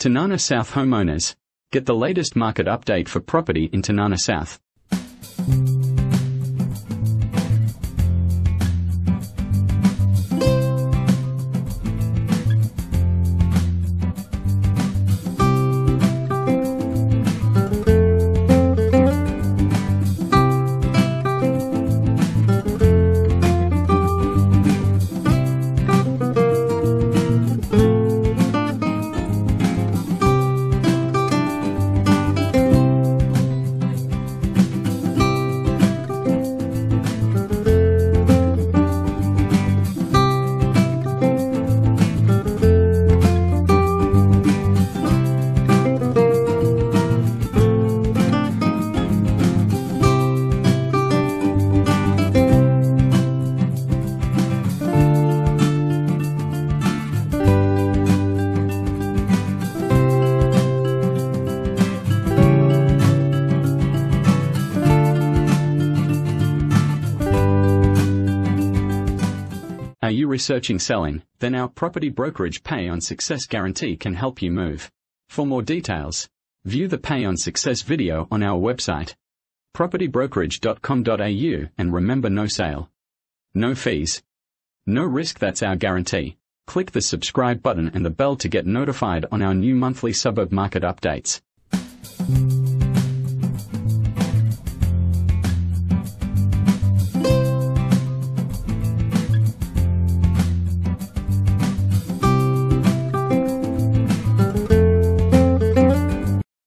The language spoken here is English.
Tinana South homeowners, get the latest market update for property in Tinana South. Are you researching selling? Then our property brokerage Pay on Success guarantee can help you move. For more details, view the Pay on Success video on our website, propertybrokerage.com.au, and remember, no sale, no fees, no risk. That's our guarantee. Click the subscribe button and the bell to get notified on our new monthly suburb market updates.